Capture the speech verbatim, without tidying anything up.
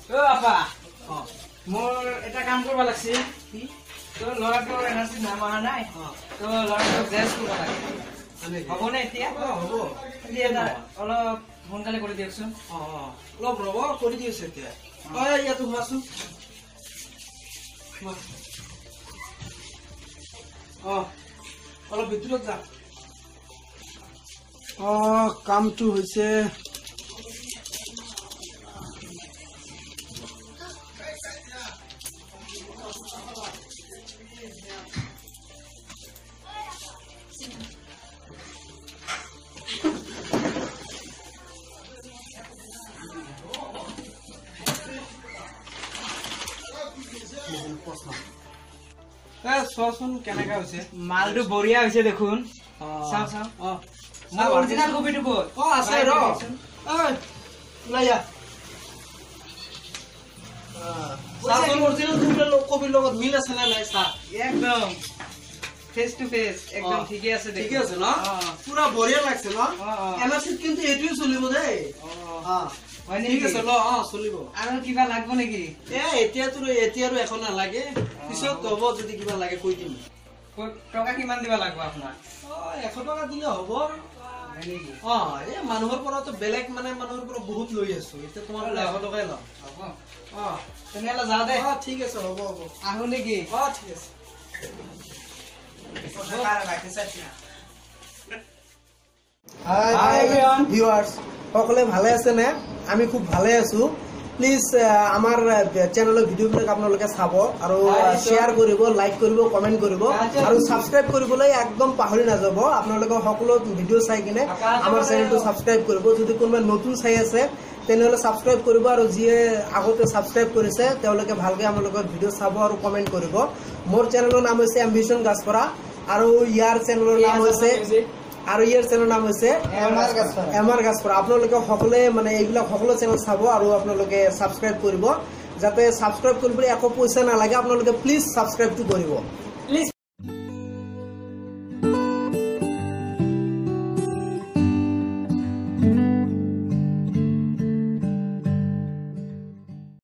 ও আপা মোৰ এটা কাম কৰিব লাগছে কি তো লৰাটো এনাৰ্জি নাম অহা নাই তো লৰাটো জেছ কৰিব লাগে হ'ব নে এতিয়া হ'ব এতিয়া অলপ সোনকালে কৰি দিয়কচোন অ অলপ ৰব কৰি দিছে এতিয়া অ ইয়াতো হোৱাচোন অ অলপ ভিতৰত যা অ কামটো হৈছে চোৱাচোন কেনেকা হৈছে মালটো বঢ়িয়া হৈছে দেখোন চাও চাও অ মোৰ অৰিজিনাল কপিটো ক'ত অ আছে ৰ ওই লায়া চাচোন অৰিজিনাল কপিৰ লগত মিল আছে না নাই চা একদম ফেস টু ফেস একদম ঠিকই আছে দেখো ঠিকই আছে না পুরা বঢ়িয়া লাগছে না এনআরসি কিন্তু এটুই চলিব দেই অ হয় ঠিক আছে ল অ চলিব আৰু কিবা লাগব নেকি এ এতিয়া তো এতিয়া আৰু এখন না লাগে পিছত হ'ব যদি কিবা লাগে কই দিম টকা কিমান দিবা লাগব আপোনাক অ এশ টকা দিলে হ'ব অ এ মানুহৰ পৰা তো বেলেগ মানে মানুহৰ পৰা বহুত লৈ আছো এতিয়া তোমাৰ এশ টকাই ল হ'ব অ তেনেহলে যাও দে অ ঠিক আছে হ'ব হ'ব আহো নেকি অ ঠিক আছে হাই এভরিওয়ান ভিউয়ার্স সকলে ভালে আছে না আমি খুব ভালে আছো প্লিজ আমার চ্যানেলৰ ভিডিওবিলাক আপোনালোকে চাব আৰু শেয়াৰ কৰিব লাইক কৰিব কমেন্ট কৰিব আৰু সাবস্ক্ৰাইব কৰিবলৈ একদম পাহৰি নাযাব আপোনালোকে সকলো ভিডিও চাই কিনে আমাৰ চেনেলটো সাবস্ক্ৰাইব কৰিব যদি কোনোবা নতুন চাই আছে তেনেহলে সাবস্ক্ৰাইব কৰিব আৰু যিয়ে আগতে সাবস্ক্ৰাইব কৰিছে তেওঁলোকে ভালকৈ আমালোকৰ ভিডিও চাব আৰু কমেন্ট কৰিব মোৰ চেনেলৰ নাম হৈছে এমভিজি গাছপাৰা আৰু ইয়াৰ চেনেলৰ নাম হৈছে আৰু ইয়াৰ চেনেলৰ নাম হৈছে এমআর গাছপাৰা এমআর গাছপাৰা আপোনালোকে সকলে মানে এইবিলাক সকলো চেনেল চাব আৰু আপোনালোকে সাবস্ক্ৰাইব কৰিব যাতে সাবস্ক্ৰাইব কৰিবলৈ একো পইচা নালাগে আপোনালোকে প্লিজ সাবস্ক্ৰাইবটো কৰিব